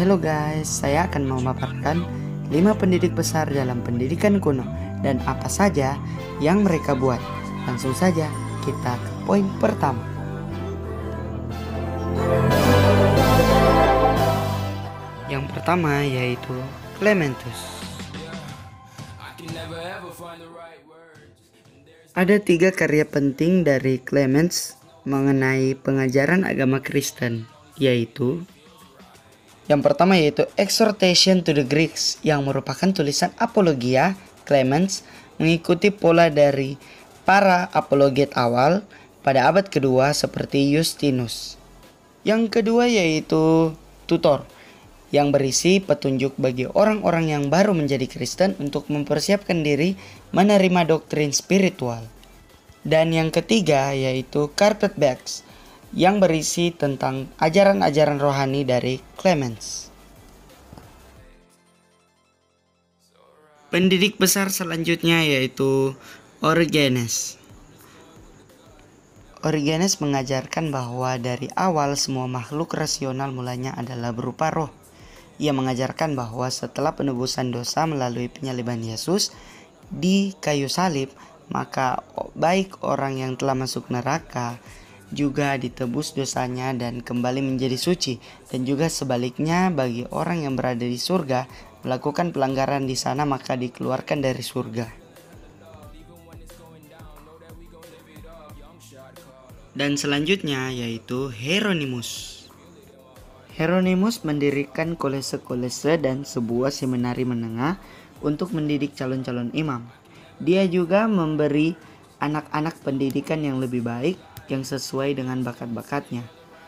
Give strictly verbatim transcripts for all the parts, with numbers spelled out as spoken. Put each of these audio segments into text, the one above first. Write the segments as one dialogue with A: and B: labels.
A: Halo guys, saya akan memaparkan lima pendidik besar dalam pendidikan kuno dan apa saja yang mereka buat. Langsung saja kita ke poin pertama. Yang pertama yaitu Clementus. Ada tiga karya penting dari Clemens mengenai pengajaran agama Kristen, yaitu yang pertama yaitu Exhortation to the Greeks, yang merupakan tulisan apologia. Clemens mengikuti pola dari para apologet awal pada abad kedua seperti Justinus. Yang kedua yaitu Tutor, yang berisi petunjuk bagi orang-orang yang baru menjadi Kristen untuk mempersiapkan diri menerima doktrin spiritual. Dan yang ketiga yaitu Carpetbagged, yang berisi tentang ajaran-ajaran rohani dari Clemens. Pendidik besar selanjutnya yaitu Origenes. Origenes mengajarkan bahwa dari awal semua makhluk rasional mulanya adalah berupa roh. Ia mengajarkan bahwa setelah penebusan dosa melalui penyaliban Yesus di kayu salib, maka baik orang yang telah masuk neraka juga ditebus dosanya dan kembali menjadi suci, dan juga sebaliknya bagi orang yang berada di surga melakukan pelanggaran di sana maka dikeluarkan dari surga. Dan selanjutnya yaitu Hieronymus. Hieronymus mendirikan kolese-kolese dan sebuah seminari menengah untuk mendidik calon-calon imam. Dia juga memberi anak-anak pendidikan yang lebih baik yang sesuai dengan bakat-bakatnya.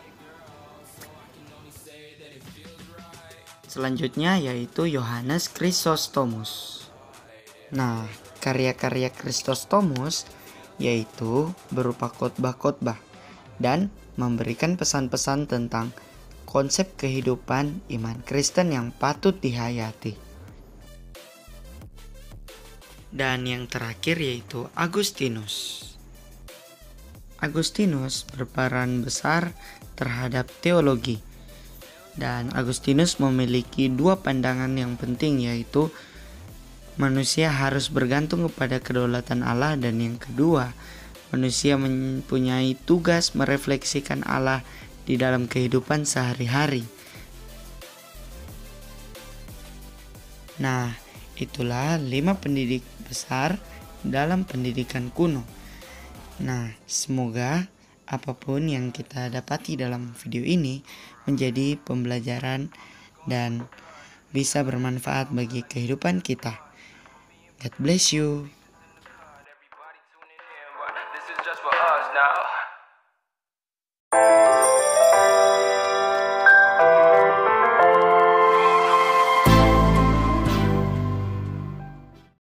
A: Selanjutnya yaitu Yohanes Chrysostomus. Nah, karya-karya Chrysostomus yaitu berupa khotbah-khotbah dan memberikan pesan-pesan tentang konsep kehidupan iman Kristen yang patut dihayati. Dan yang terakhir yaitu Agustinus. Agustinus berperan besar terhadap teologi, dan Agustinus memiliki dua pandangan yang penting, yaitu manusia harus bergantung kepada kedaulatan Allah, dan yang kedua, manusia mempunyai tugas merefleksikan Allah di dalam kehidupan sehari-hari. Nah, itulah lima pendidik besar dalam pendidikan kuno. Nah, semoga apapun yang kita dapati dalam video ini menjadi pembelajaran dan bisa bermanfaat bagi kehidupan kita. God bless you.